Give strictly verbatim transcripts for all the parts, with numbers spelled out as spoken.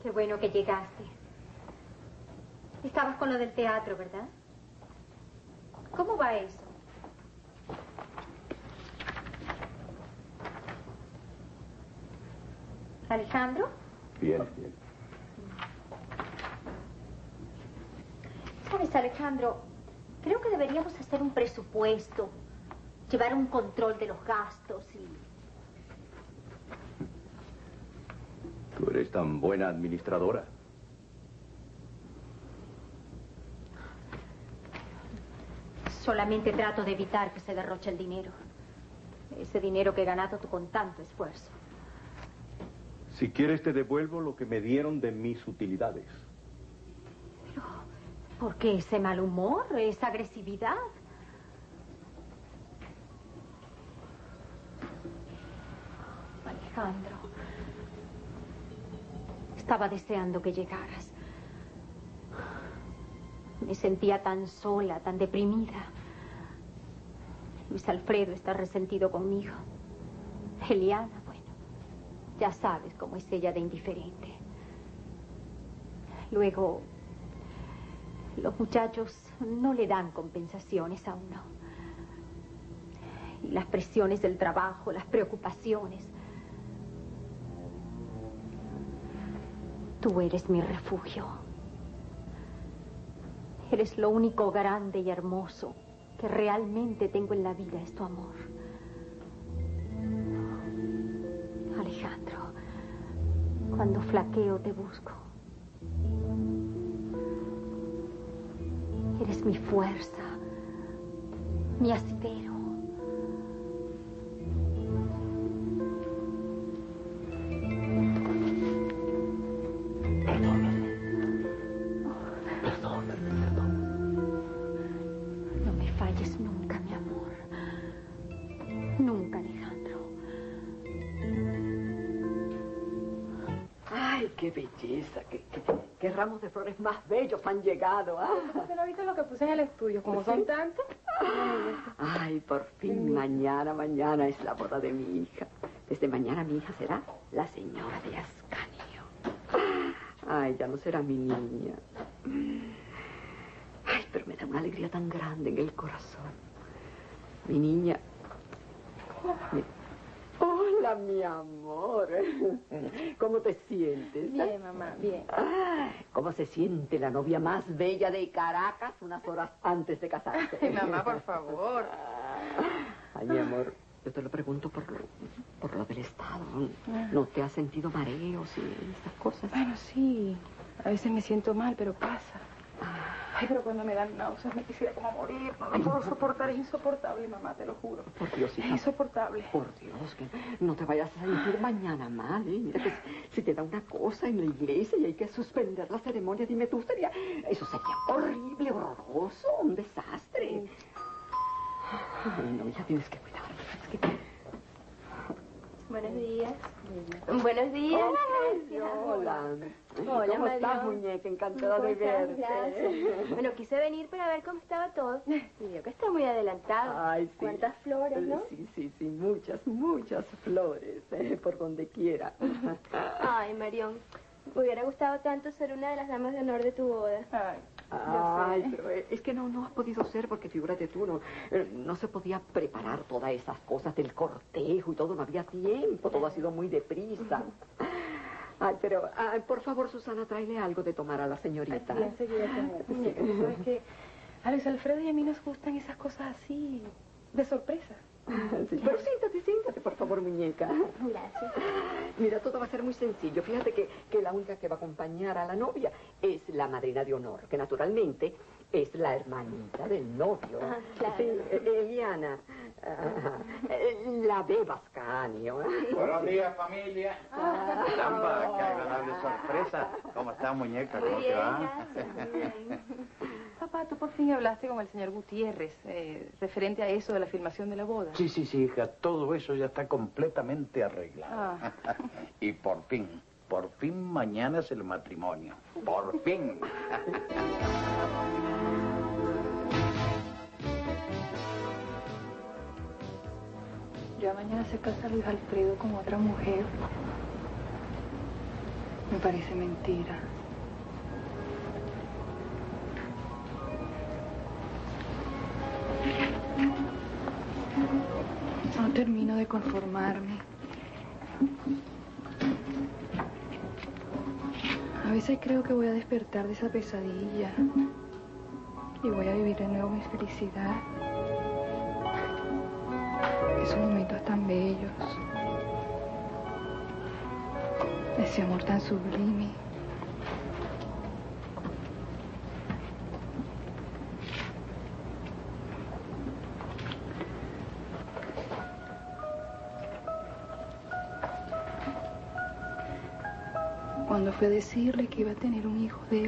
Qué bueno que llegaste. Estabas con lo del teatro, ¿verdad? ¿Cómo va eso? ¿Alejandro? Bien, bien. ¿Sabes, Alejandro? Creo que deberíamos hacer un presupuesto, llevar un control de los gastos y... Tú eres tan buena administradora. Solamente trato de evitar que se derroche el dinero. Ese dinero que he ganado con tanto esfuerzo. Si quieres te devuelvo lo que me dieron de mis utilidades. Pero, ¿por qué ese mal humor, esa agresividad? Alejandro, estaba deseando que llegaras. Me sentía tan sola, tan deprimida. Luis Alfredo está resentido conmigo. Eliana, bueno, ya sabes cómo es ella de indiferente. Luego, los muchachos no le dan compensaciones a uno. Y las presiones del trabajo, las preocupaciones. Tú eres mi refugio. Eres lo único grande y hermoso que realmente tengo en la vida, es tu amor. Alejandro, cuando flaqueo te busco. Eres mi fuerza, mi asidero. ¡Qué belleza! ¿Qué, qué, qué ramos de flores más bellos han llegado! ¿Ah? ¿Usted no ha visto lo que puse en el estudio? Como ¿Sí? son tantos. Ay, por fin, mañana, mañana es la boda de mi hija. Desde mañana mi hija será la señora de Ascanio. Ay, ya no será mi niña. Ay, pero me da una alegría tan grande en el corazón. Mi niña... Mi... Hola, mi amor. ¿Cómo te sientes? Bien, mamá, bien. Ay, ¿cómo se siente la novia más bella de Caracas unas horas antes de casarse? Ay, mamá, por favor. Ay, mi amor, yo te lo pregunto por lo, por lo del estado. ¿No te has sentido mareos y esas cosas? Bueno, sí. A veces me siento mal, pero pasa. Ay, pero cuando me dan náuseas me quisiera como morir. No lo puedo soportar. Es insoportable, mamá, te lo juro. Por Dios, hija. Es insoportable. Por Dios, que no te vayas a sentir mañana mal, ¿eh? Mira que si te da una cosa en la iglesia y hay que suspender la ceremonia, dime tú, sería... Eso sería horrible, horroroso, un desastre. Ay, no, hija, tienes que cuidar. Es que... Buenos días. Buenos días. Ay, hola. Hola, ¿Cómo estás, Marión? muñeca? Encantada de estás? verte. Gracias. Bueno, quise venir para ver cómo estaba todo. Y veo que está muy adelantado. Ay, sí. ¿Cuántas flores, no? Sí, sí, sí, muchas, muchas flores, eh, por donde quiera. Ay, Marión, me hubiera gustado tanto ser una de las damas de honor de tu boda. Ay. Ay, pero es que no, no has podido ser porque figúrate tú, no, no se podía preparar todas esas cosas del cortejo y todo, no había tiempo, todo ha sido muy deprisa. Ay, pero, ay, por favor, Susana, tráele algo de tomar a la señorita. Ay, sí, enseguida, señora. Muñeca, tú sabes que a Luis Alfredo y a mí nos gustan esas cosas así, de sorpresa. Sí, pero siéntate, siéntate, por favor, muñeca. Gracias. Mira, todo va a ser muy sencillo. Fíjate que, que la única que va a acompañar a la novia es la madrina de honor, que naturalmente es la hermanita del novio. Ah, claro. Sí, Eliana, uh, la de Ascanio. Buenos días, familia. Ah. Caramba, qué agradable sorpresa. ¿Cómo está, muñeca? ¿Cómo te va? Papá, tú por fin hablaste con el señor Gutiérrez eh, referente a eso de la filmación de la boda. Sí, sí, sí, hija. Todo eso ya está completamente arreglado. Ah. Y por fin, por fin mañana es el matrimonio. Por fin. Ya mañana se casa Luis Alfredo con otra mujer. Me parece mentira. No termino de conformarme. A veces creo que voy a despertar de esa pesadilla y voy a vivir de nuevo mi felicidad. Esos momentos tan bellos. Ese amor tan sublime. Cuando fue a decirle que iba a tener un hijo de él.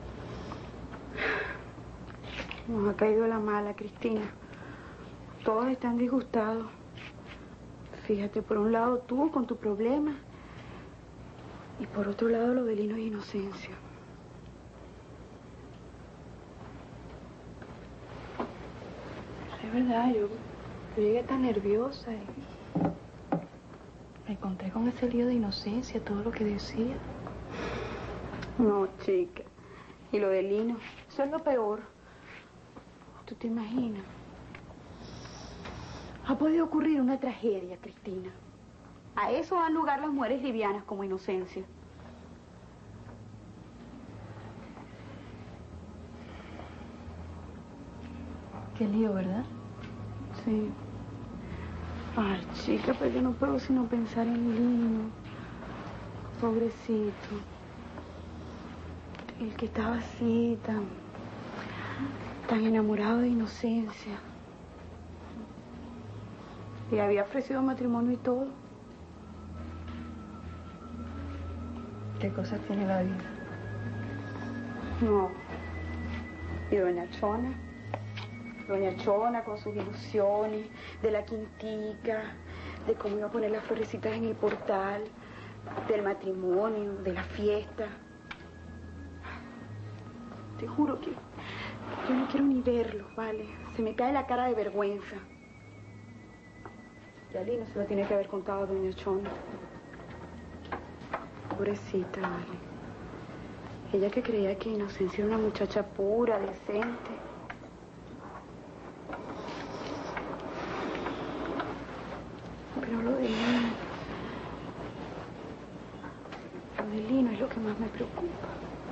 Nos ha caído la mala, Cristina. Todos están disgustados. Fíjate, por un lado tú con tu problema y por otro lado lo de Lino y Inocencia. Es verdad, yo, yo llegué tan nerviosa y me encontré con ese lío de Inocencia, todo lo que decía. No, chica. Y lo de Lino, eso es lo peor. ¿Tú te imaginas? Ha podido ocurrir una tragedia, Cristina. A eso dan lugar las mujeres livianas como Inocencia. Qué lío, ¿verdad? Sí. Ay, chica, pero yo no puedo sino pensar en Lino. Pobrecito. El que estaba así, tan... tan enamorado de Inocencia. Le había ofrecido matrimonio y todo. ¿Qué cosas tiene la vida? No. Y doña Chona. Doña Chona con sus ilusiones, de la quintica, de cómo iba a poner las florecitas en el portal, del matrimonio, de la fiesta. Te juro que yo no quiero ni verlos, ¿vale? Se me cae la cara de vergüenza. Y a Lino se lo tiene que haber contado a doña Chona. Pobrecita, ¿vale? Ella que creía que Inocencia era una muchacha pura, decente. Pero lo de Lino... Lo de Lino es lo que más me preocupa.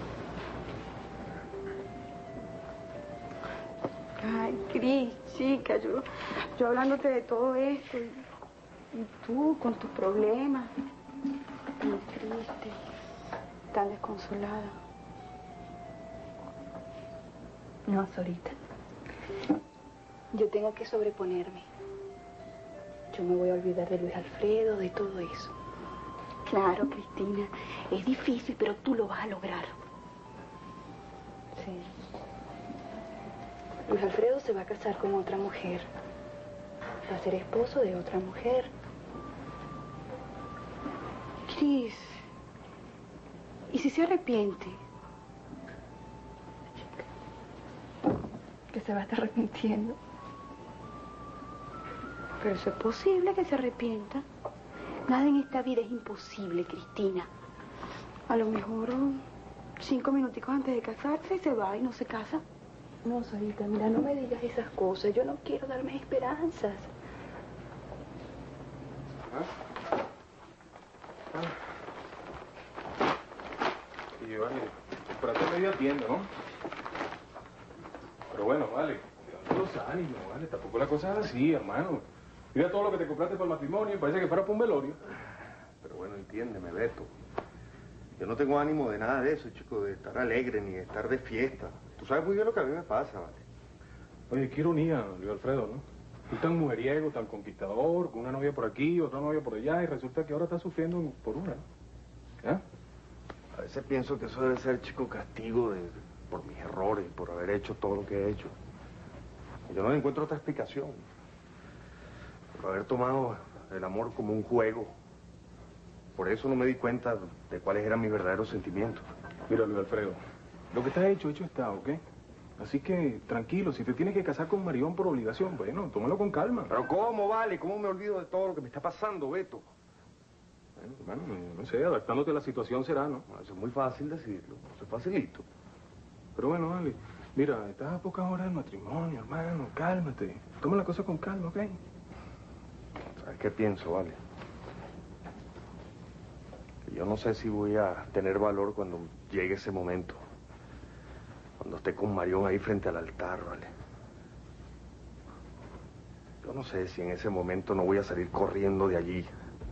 Ay, Cris, chica, yo, yo hablándote de todo esto y, y tú con tus problemas, tan triste, tan desconsolada. No, Zorita. Yo tengo que sobreponerme. Yo me voy a olvidar de Luis Alfredo, de todo eso. Claro, Cristina, es difícil, pero tú lo vas a lograr. Sí. Luis Alfredo se va a casar con otra mujer. Va a ser esposo de otra mujer. Cris, ¿y si se arrepiente? Que se va a estar arrepintiendo. Pero eso es posible que se arrepienta. Nada en esta vida es imposible, Cristina. A lo mejor cinco minuticos antes de casarse se va y no se casa. No, Sarita, mira, no me digas esas cosas. Yo no quiero darme esperanzas. ¿Ah? Ah. Y vale, por acá medio atiendo, ¿no? Pero bueno, vale, cuidado los ánimos, vale, tampoco la cosa es así, hermano. Mira todo lo que te compraste para el matrimonio, parece que fuera para un velorio. Pero bueno, entiéndeme, Beto. Yo no tengo ánimo de nada de eso, chico, de estar alegre ni de estar de fiesta. Tú sabes muy bien lo que a mí me pasa, ¿vale? Oye, qué ironía, Luis Alfredo, ¿no? Tú tan mujeriego, tan conquistador, con una novia por aquí, otra novia por allá, y resulta que ahora estás sufriendo por una, ¿no? ¿Ah? A veces pienso que eso debe ser, chico, castigo de, por mis errores, por haber hecho todo lo que he hecho. Yo no encuentro otra explicación. Por haber tomado el amor como un juego. Por eso no me di cuenta de cuáles eran mis verdaderos sentimientos. Mira, Luis Alfredo, lo que está hecho, hecho está, ¿ok? Así que, tranquilo, si te tienes que casar con Marión por obligación, bueno, tómalo con calma. Pero ¿cómo, vale? ¿Cómo me olvido de todo lo que me está pasando, Beto? Bueno, no sé, adaptándote a la situación será, ¿no? Eso es muy fácil decirlo, eso es facilito. Pero bueno, vale. Mira, estás a pocas horas del matrimonio, hermano. Cálmate. Toma la cosa con calma, ¿ok? ¿Sabes qué pienso, vale? Que yo no sé si voy a tener valor cuando llegue ese momento. Cuando esté con Marión ahí frente al altar, vale. Yo no sé si en ese momento no voy a salir corriendo de allí.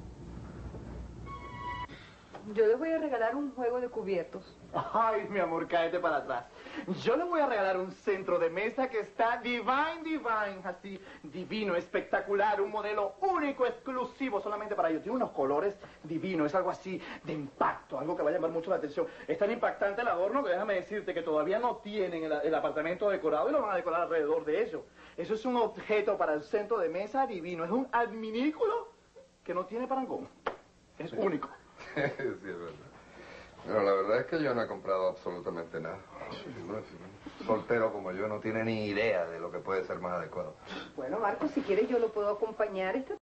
Yo les voy a regalar un juego de cubiertos. Ay, mi amor, cáete para atrás. Yo le voy a regalar un centro de mesa que está divine, divine, así, divino, espectacular, un modelo único, exclusivo, solamente para ellos. Tiene unos colores divinos, es algo así de impacto, algo que va a llamar mucho la atención. Es tan impactante el adorno que déjame decirte que todavía no tienen el, el apartamento decorado y lo van a decorar alrededor de ello. Eso es un objeto para el centro de mesa divino, es un adminículo que no tiene parangón. Es Sí. único. Sí, es verdad. Pero la verdad es que yo no he comprado absolutamente nada. Soltero como yo no tiene ni idea de lo que puede ser más adecuado. Bueno, Marco, si quieres yo lo puedo acompañar esta